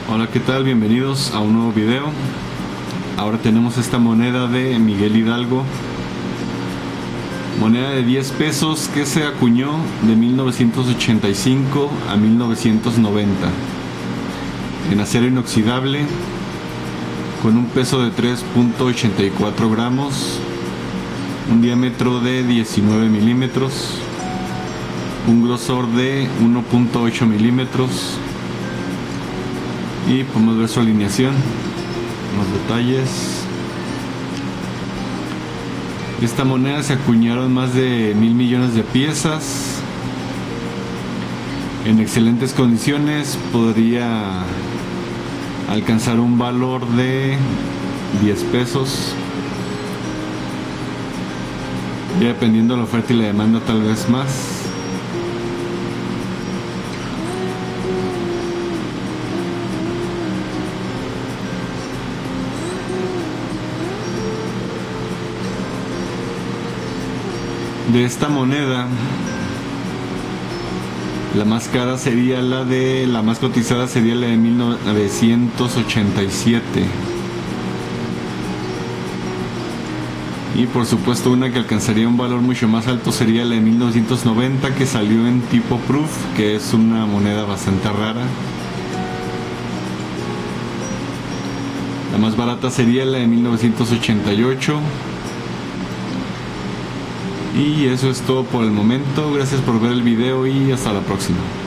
Hola, ¿qué tal? Bienvenidos a un nuevo video. Ahora tenemos esta moneda de Miguel Hidalgo, moneda de 10 pesos que se acuñó de 1985 a 1990 en acero inoxidable, con un peso de 3.84 gramos, un diámetro de 19 milímetros, un grosor de 1.8 milímetros. Y podemos ver su alineación, más detalles. Esta moneda se acuñaron más de 1.000 millones de piezas en excelentes condiciones. Podría alcanzar un valor de 10 pesos, ya dependiendo de la oferta y la demanda, tal vez más. De esta moneda, la más cara sería la más cotizada sería la de 1987. Y por supuesto una que alcanzaría un valor mucho más alto sería la de 1990, que salió en tipo proof, que es una moneda bastante rara. La más barata sería la de 1988. Y eso es todo por el momento. Gracias por ver el video y hasta la próxima.